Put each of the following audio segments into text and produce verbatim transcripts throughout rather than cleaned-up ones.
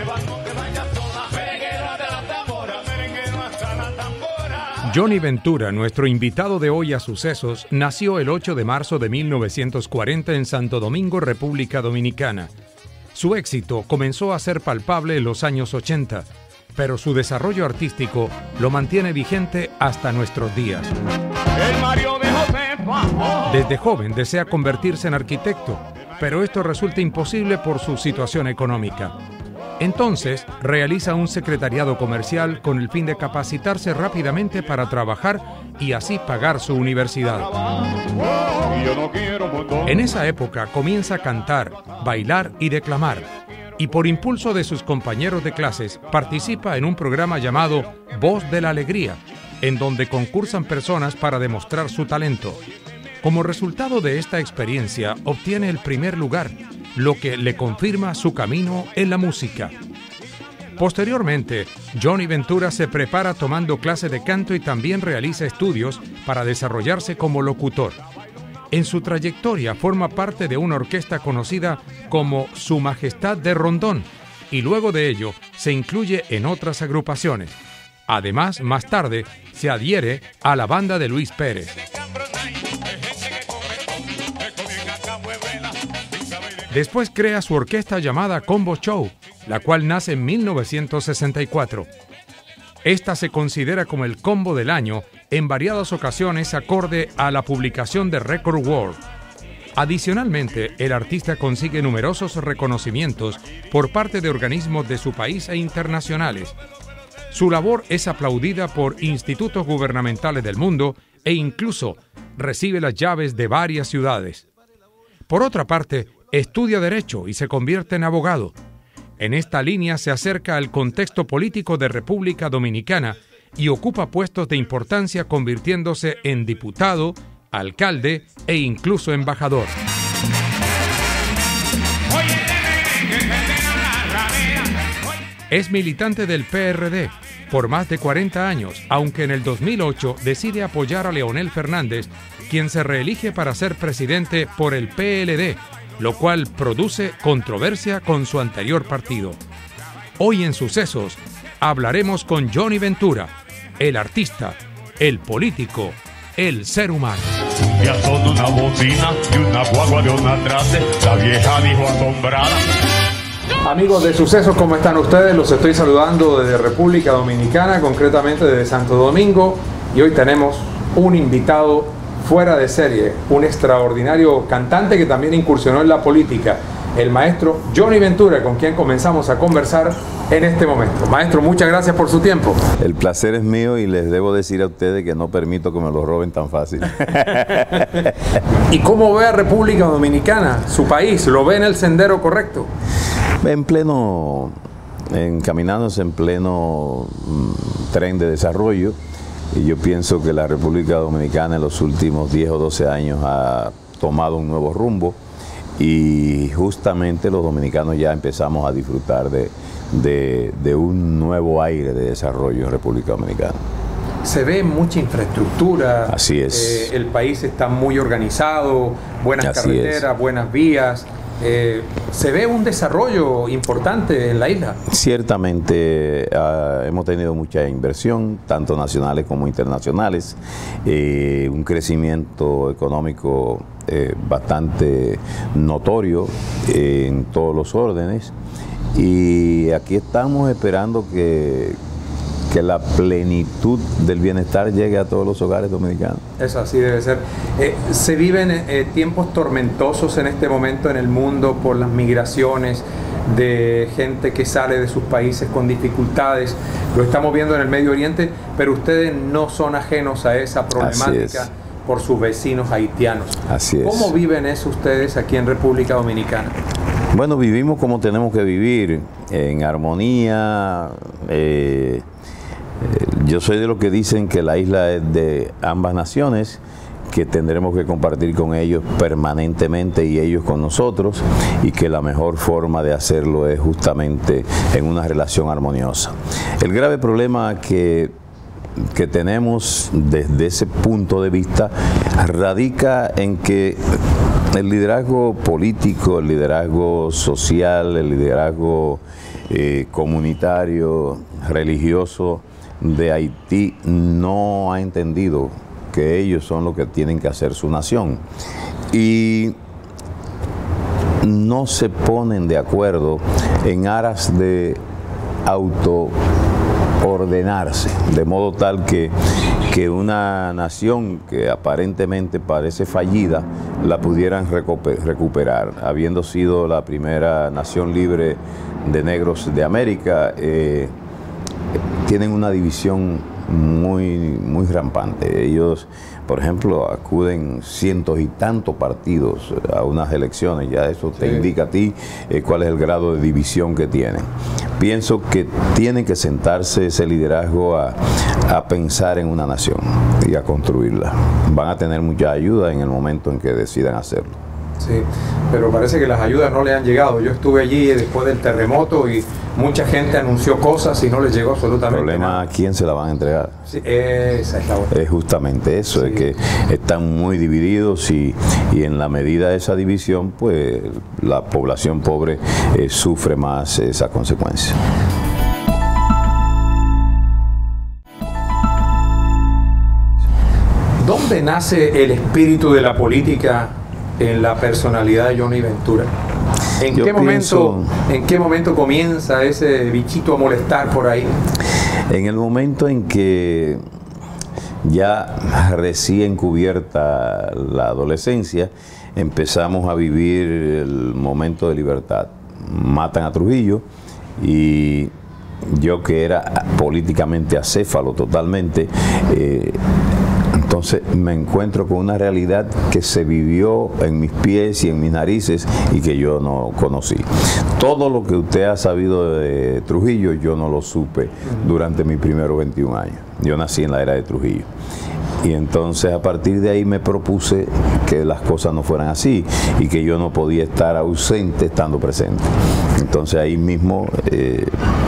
Johnny Ventura, nuestro invitado de hoy a Sucesos, nació el ocho de marzo de mil novecientos cuarenta en Santo Domingo, República Dominicana. Su éxito comenzó a ser palpable en los años ochenta, pero su desarrollo artístico lo mantiene vigente hasta nuestros días. Desde joven desea convertirse en arquitecto, pero esto resulta imposible por su situación económica. Entonces, realiza un secretariado comercial con el fin de capacitarse rápidamente para trabajar y así pagar su universidad. En esa época comienza a cantar, bailar y declamar, y por impulso de sus compañeros de clases participa en un programa llamado Voz de la Alegría, en donde concursan personas para demostrar su talento. Como resultado de esta experiencia, obtiene el primer lugar, lo que le confirma su camino en la música. Posteriormente, Johnny Ventura se prepara tomando clase de canto y también realiza estudios para desarrollarse como locutor. En su trayectoria forma parte de una orquesta conocida como Su Majestad de Rondón y luego de ello se incluye en otras agrupaciones. Además, más tarde, se adhiere a la banda de Luis Pérez. Después crea su orquesta llamada Combo Show, la cual nace en mil novecientos sesenta y cuatro. Esta se considera como el combo del año en variadas ocasiones acorde a la publicación de Record World. Adicionalmente, el artista consigue numerosos reconocimientos por parte de organismos de su país e internacionales. Su labor es aplaudida por institutos gubernamentales del mundo e incluso recibe las llaves de varias ciudades. Por otra parte, estudia Derecho y se convierte en abogado. En esta línea se acerca al contexto político de República Dominicana y ocupa puestos de importancia convirtiéndose en diputado, alcalde e incluso embajador. Es militante del P R D por más de cuarenta años, aunque en el dos mil ocho decide apoyar a Leonel Fernández, quien se reelige para ser presidente por el P L D, lo cual produce controversia con su anterior partido. Hoy en Sucesos hablaremos con Johnny Ventura, el artista, el político, el ser humano. Ya son una bocina y una guagua de una trate, la vieja dijo asombrada. Amigos de Sucesos, ¿cómo están ustedes? Los estoy saludando desde República Dominicana, concretamente desde Santo Domingo, y hoy tenemos un invitado fuera de serie, un extraordinario cantante que también incursionó en la política, el maestro Johnny Ventura, con quien comenzamos a conversar en este momento. Maestro, muchas gracias por su tiempo. El placer es mío y les debo decir a ustedes que no permito que me lo roben tan fácil. ¿Y cómo ve a República Dominicana, su país? ¿Lo ve en el sendero correcto? En pleno, encaminándose en pleno mm, tren de desarrollo, y yo pienso que la República Dominicana en los últimos diez o doce años ha tomado un nuevo rumbo y justamente los dominicanos ya empezamos a disfrutar de, de, de un nuevo aire de desarrollo en República Dominicana. Se ve mucha infraestructura. Así es. Eh, el país está muy organizado, buenas Así carreteras, es. buenas vías. Eh, se ve un desarrollo importante en la isla. Ciertamente uh, hemos tenido mucha inversión, tanto nacionales como internacionales, eh, un crecimiento económico eh, bastante notorio eh, en todos los órdenes, y aquí estamos esperando que que la plenitud del bienestar llegue a todos los hogares dominicanos. Eso así debe ser. Eh, se viven eh, tiempos tormentosos en este momento en el mundo por las migraciones de gente que sale de sus países con dificultades. Lo estamos viendo en el Medio Oriente, pero ustedes no son ajenos a esa problemática por sus vecinos haitianos. Así es. ¿Cómo viven eso ustedes aquí en República Dominicana? Bueno, vivimos como tenemos que vivir, en armonía. Eh, Yo soy de los que dicen que la isla es de ambas naciones, que tendremos que compartir con ellos permanentemente y ellos con nosotros, y que la mejor forma de hacerlo es justamente en una relación armoniosa. El grave problema que, que tenemos desde ese punto de vista radica en que el liderazgo político, el liderazgo social, el liderazgo eh, comunitario, religioso de Haití no ha entendido que ellos son los que tienen que hacer su nación. Y no se ponen de acuerdo en aras de autoordenarse, de modo tal que, que una nación que aparentemente parece fallida la pudieran recuperar, habiendo sido la primera nación libre de negros de América. Eh, tienen una división muy, muy rampante. Ellos, por ejemplo, acuden cientos y tantos partidos a unas elecciones, ya eso te sí. indica a ti eh, cuál es el grado de división que tienen. Pienso que tiene que sentarse ese liderazgo a, a pensar en una nación y a construirla. Van a tener mucha ayuda en el momento en que decidan hacerlo. Sí, pero parece que las ayudas no le han llegado. Yo estuve allí después del terremoto y mucha gente anunció cosas y no les llegó absolutamente nada. El problema, ¿a quién se la van a entregar? Sí, esa es la otra. Es justamente eso, sí. Es que están muy divididos y, y en la medida de esa división, pues la población pobre eh, sufre más esa consecuencia. ¿Dónde nace el espíritu de la política en la personalidad de Johnny Ventura? ¿En qué, pienso, momento, ¿En qué momento comienza ese bichito a molestar por ahí? En el momento en que ya recién cubierta la adolescencia, empezamos a vivir el momento de libertad. Matan a Trujillo y yo, que era políticamente acéfalo totalmente, eh, entonces me encuentro con una realidad que se vivió en mis pies y en mis narices y que yo no conocí. Todo lo que usted ha sabido de Trujillo, yo no lo supe durante mis primeros veintiún años. Yo nací en la era de Trujillo. Y entonces a partir de ahí me propuse que las cosas no fueran así y que yo no podía estar ausente estando presente. Entonces ahí mismo eh,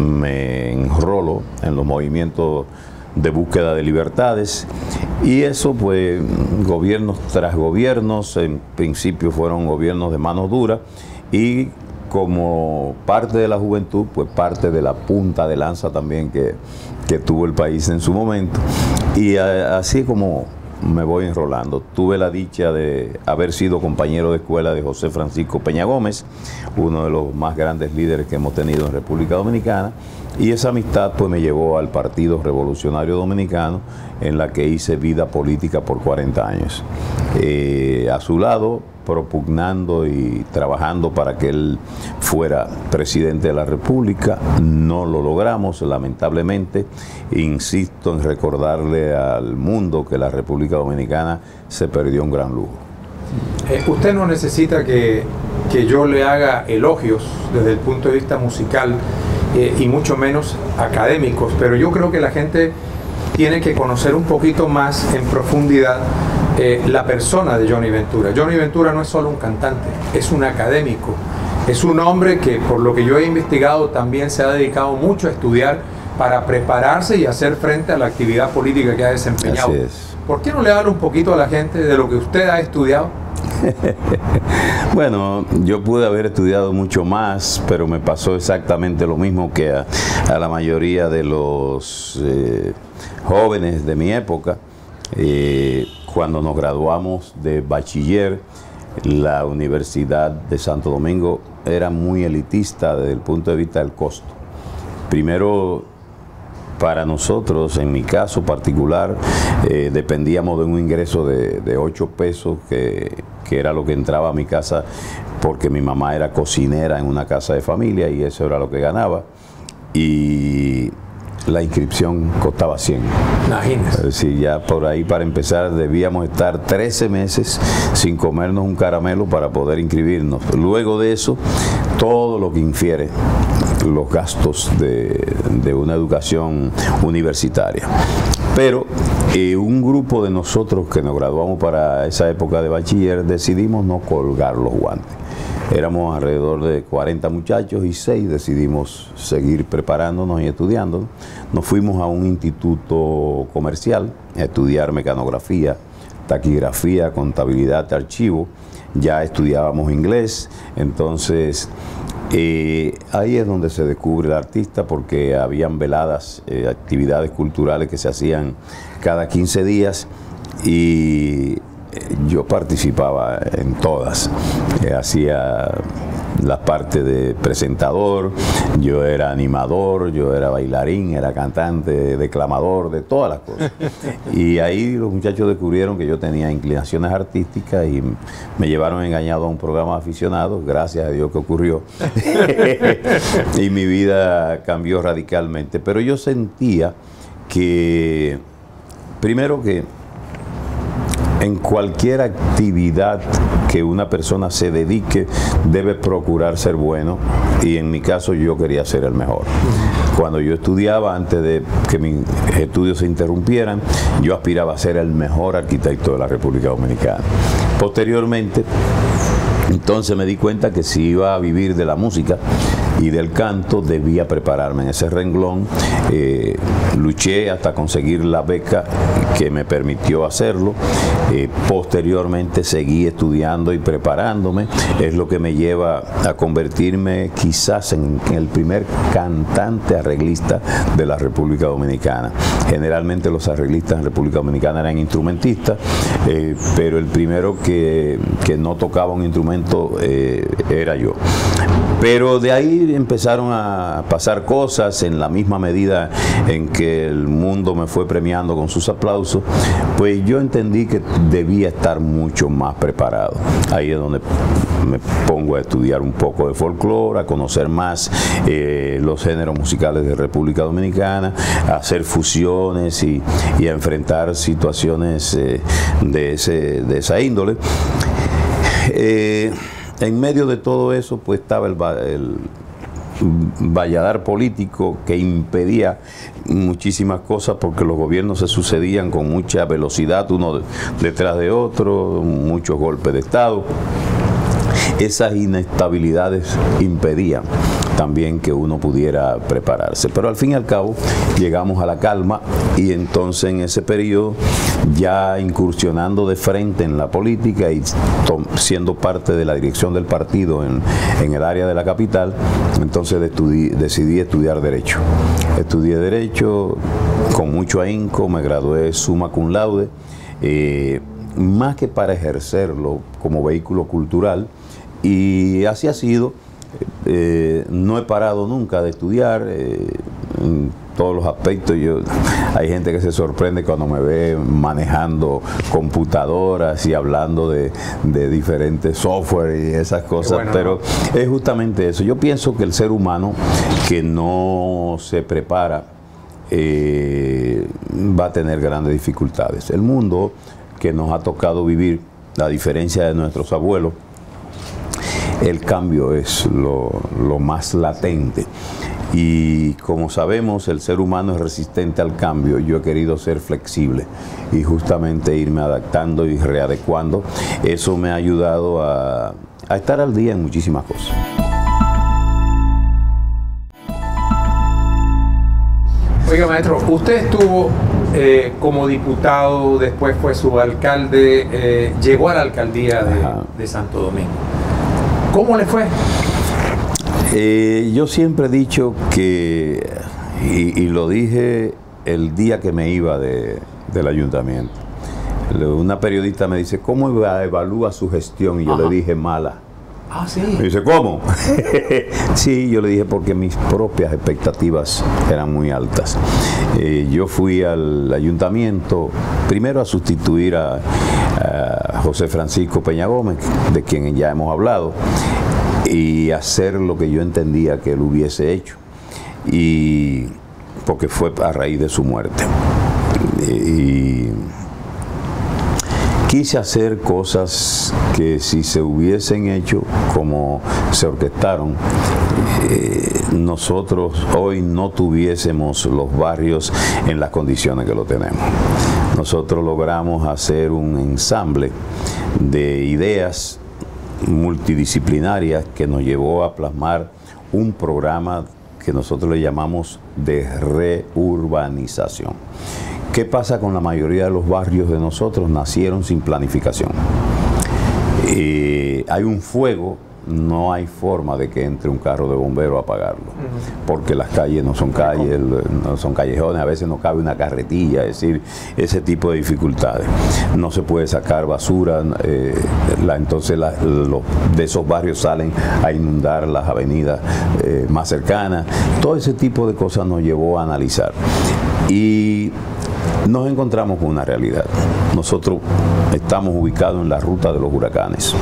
me enrolo en los movimientos de búsqueda de libertades, y eso pues gobiernos tras gobiernos, en principio fueron gobiernos de mano dura, y como parte de la juventud, pues parte de la punta de lanza también que, que tuvo el país en su momento, y a, así como me voy enrolando. Tuve la dicha de haber sido compañero de escuela de José Francisco Peña Gómez, uno de los más grandes líderes que hemos tenido en República Dominicana, y esa amistad pues me llevó al Partido Revolucionario Dominicano, en la que hice vida política por cuarenta años. Eh, a su lado, propugnando y trabajando para que él fuera presidente de la República. No lo logramos, lamentablemente. Insisto en recordarle al mundo que la República Dominicana se perdió un gran lujo. Eh, usted no necesita que, que yo le haga elogios desde el punto de vista musical, eh, y mucho menos académicos, pero yo creo que la gente tiene que conocer un poquito más en profundidad eh, la persona de Johnny Ventura. Johnny Ventura no es solo un cantante, es un académico, es un hombre que, por lo que yo he investigado, también se ha dedicado mucho a estudiar para prepararse y hacer frente a la actividad política que ha desempeñado. Así es. ¿Por qué no le habla un poquito a la gente de lo que usted ha estudiado? Bueno, yo pude haber estudiado mucho más, pero me pasó exactamente lo mismo que a, a la mayoría de los eh, jóvenes de mi época. Eh, cuando nos graduamos de bachiller, la Universidad de Santo Domingo era muy elitista desde el punto de vista del costo. Primero, para nosotros, en mi caso particular, eh, dependíamos de un ingreso de, de ocho pesos, que, que era lo que entraba a mi casa, porque mi mamá era cocinera en una casa de familia y eso era lo que ganaba. Y la inscripción costaba cien. Imagínese. Es decir, ya por ahí, para empezar, debíamos estar trece meses sin comernos un caramelo para poder inscribirnos. Luego de eso, todo lo que infiere los gastos de, de una educación universitaria. Pero eh, un grupo de nosotros que nos graduamos para esa época de bachiller decidimos no colgar los guantes. Éramos alrededor de cuarenta muchachos y seis decidimos seguir preparándonos y estudiando. Nos fuimos a un instituto comercial a estudiar mecanografía, taquigrafía, contabilidad, archivo. Ya estudiábamos inglés, entonces eh, ahí es donde se descubre el artista, porque habían veladas, eh, actividades culturales que se hacían cada quince días y yo participaba en todas. Eh, hacía la parte de presentador, yo era animador, yo era bailarín, era cantante, declamador, de todas las cosas. Y ahí los muchachos descubrieron que yo tenía inclinaciones artísticas y me llevaron engañado a un programa de aficionados, gracias a Dios que ocurrió. Y mi vida cambió radicalmente. Pero yo sentía que, primero que en cualquier actividad que una persona se dedique, debe procurar ser bueno, y en mi caso yo quería ser el mejor. Cuando yo estudiaba, antes de que mis estudios se interrumpieran, yo aspiraba a ser el mejor arquitecto de la República Dominicana. Posteriormente, entonces me di cuenta que si iba a vivir de la música y del canto, debía prepararme en ese renglón. Eh, luché hasta conseguir la beca que me permitió hacerlo. Eh, posteriormente seguí estudiando y preparándome. Es lo que me lleva a convertirme quizás en, en el primer cantante arreglista de la República Dominicana. Generalmente los arreglistas en República Dominicana eran instrumentistas, eh, pero el primero que, que no tocaba un instrumento eh, era yo. Pero de ahí empezaron a pasar cosas en la misma medida en que el mundo me fue premiando con sus aplausos, pues yo entendí que debía estar mucho más preparado. Ahí es donde me pongo a estudiar un poco de folclore, a conocer más eh, los géneros musicales de República Dominicana, a hacer fusiones y, y a enfrentar situaciones eh, de, ese, de esa índole. Eh, En medio de todo eso, pues estaba el, el valladar político que impedía muchísimas cosas, porque los gobiernos se sucedían con mucha velocidad, uno detrás de otro, muchos golpes de Estado. Esas inestabilidades impedían también que uno pudiera prepararse. Pero al fin y al cabo llegamos a la calma, y entonces en ese periodo, ya incursionando de frente en la política y siendo parte de la dirección del partido en, en el área de la capital, entonces decidí, decidí estudiar Derecho. Estudié Derecho con mucho ahínco, me gradué summa cum laude, eh, más que para ejercerlo como vehículo cultural, y así ha sido. Eh, no he parado nunca de estudiar eh, en todos los aspectos. Yo, hay gente que se sorprende cuando me ve manejando computadoras y hablando de, de diferentes software y esas cosas, bueno, pero ¿no? Es justamente eso. Yo pienso que el ser humano que no se prepara eh, va a tener grandes dificultades. El mundo que nos ha tocado vivir, a diferencia de nuestros abuelos, el cambio es lo, lo más latente, y como sabemos el ser humano es resistente al cambio. Yo he querido ser flexible y justamente irme adaptando y readecuando. Eso me ha ayudado a, a estar al día en muchísimas cosas. Oiga, maestro, usted estuvo eh, como diputado, después fue subalcalde, eh, llegó a la alcaldía de, de Santo Domingo. ¿Cómo le fue? Eh, yo siempre he dicho que, y, y lo dije el día que me iba de, del ayuntamiento, una periodista me dice, ¿cómo evalúa su gestión? Y yo Ajá. le dije, mala. Ah, sí. Me dice, ¿cómo? Sí, yo le dije, porque mis propias expectativas eran muy altas. Eh, yo fui al ayuntamiento primero a sustituir a, a José Francisco Peña Gómez, de quien ya hemos hablado, y hacer lo que yo entendía que él hubiese hecho, y porque fue a raíz de su muerte. Y quise hacer cosas que si se hubiesen hecho como se orquestaron, eh, nosotros hoy no tuviésemos los barrios en las condiciones que lo tenemos. Nosotros logramos hacer un ensamble de ideas multidisciplinarias que nos llevó a plasmar un programa que nosotros le llamamos de reurbanización, ¿Qué pasa con la mayoría de los barrios de nosotros? Nacieron sin planificación. Eh, hay un fuego, no hay forma de que entre un carro de bombero a apagarlo, uh-huh. porque las calles no son calles, no son callejones, a veces no cabe una carretilla, es decir, ese tipo de dificultades. No se puede sacar basura, eh, la, entonces la, los, de esos barrios salen a inundar las avenidas eh, más cercanas. Todo ese tipo de cosas nos llevó a analizar. Y nos encontramos con una realidad. Nosotros estamos ubicados en la ruta de los huracanes.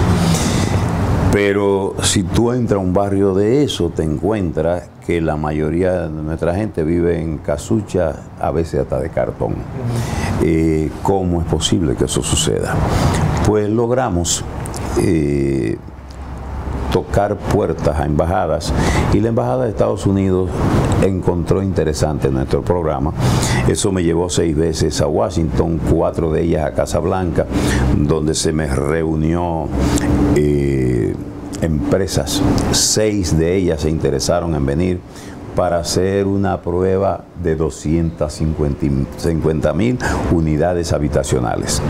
Pero si tú entras a un barrio de eso, te encuentras que la mayoría de nuestra gente vive en casucha, a veces hasta de cartón. Eh, ¿Cómo es posible que eso suceda? Pues logramos eh, tocar puertas a embajadas, y la embajada de Estados Unidos encontró interesante nuestro programa. Eso me llevó seis veces a Washington, cuatro de ellas a Casablanca, donde se me reunió eh, empresas. Seis de ellas se interesaron en venir para hacer una prueba de doscientas cincuenta mil unidades habitacionales,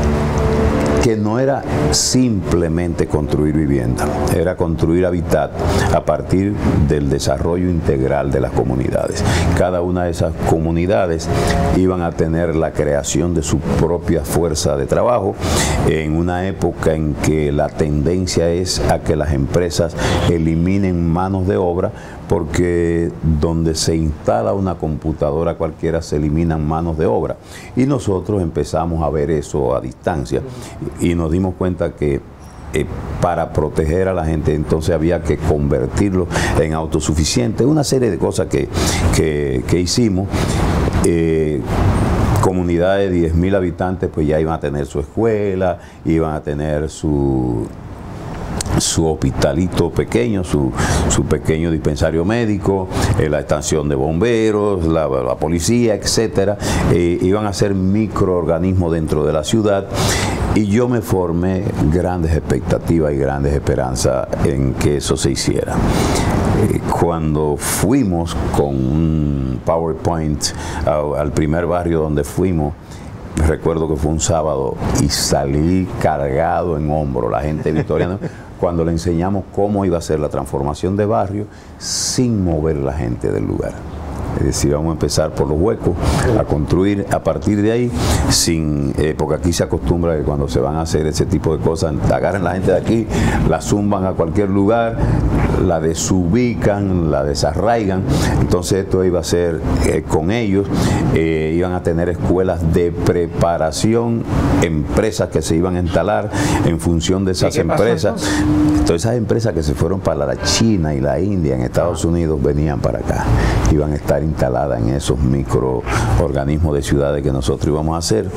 que no era simplemente construir vivienda, era construir hábitat a partir del desarrollo integral de las comunidades. Cada una de esas comunidades iban a tener la creación de su propia fuerza de trabajo en una época en que la tendencia es a que las empresas eliminen manos de obra, porque donde se instala una computadora cualquiera se eliminan manos de obra. Y nosotros empezamos a ver eso a distancia y nos dimos cuenta que eh, para proteger a la gente entonces había que convertirlo en autosuficiente. Una serie de cosas que, que, que hicimos. Eh, comunidades de diez mil habitantes pues ya iban a tener su escuela, iban a tener su... su hospitalito pequeño, su, su pequeño dispensario médico, eh, la estación de bomberos, la, la policía, etcétera. Eh, iban a ser microorganismos dentro de la ciudad, y yo me formé grandes expectativas y grandes esperanzas en que eso se hiciera. Eh, cuando fuimos con un PowerPoint a, al primer barrio donde fuimos, recuerdo que fue un sábado y salí cargado en hombro, la gente victoriana, cuando le enseñamos cómo iba a ser la transformación de barrio sin mover la gente del lugar. Es decir, vamos a empezar por los huecos, a construir a partir de ahí, sin, eh, porque aquí se acostumbra que cuando se van a hacer ese tipo de cosas, agarran la gente de aquí, la zumban a cualquier lugar, la desubican, la desarraigan. Entonces esto iba a ser eh, con ellos, eh, iban a tener escuelas de preparación, empresas que se iban a instalar en función de esas empresas. Entonces esas empresas que se fueron para la China y la India, en Estados Unidos, venían para acá, iban a estar instalada en esos microorganismos de ciudades que nosotros íbamos a hacer.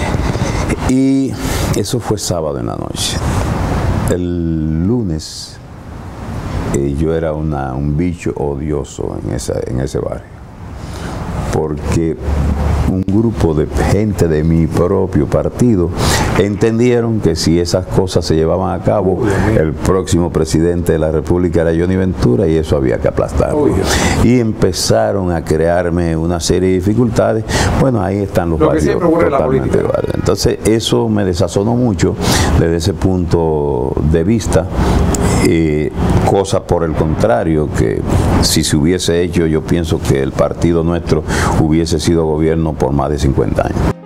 Y eso fue sábado en la noche. El lunes eh, yo era una, un bicho odioso en, esa, en ese barrio, porque un grupo de gente de mi propio partido entendieron que si esas cosas se llevaban a cabo, el próximo presidente de la República era Johnny Ventura, y eso había que aplastarlo. Y empezaron a crearme una serie de dificultades. Bueno, ahí están los barrios totalmente. Entonces eso me desazonó mucho desde ese punto de vista. Eh, cosa por el contrario, que si se hubiese hecho, yo pienso que el partido nuestro hubiese sido gobierno por más de cincuenta años.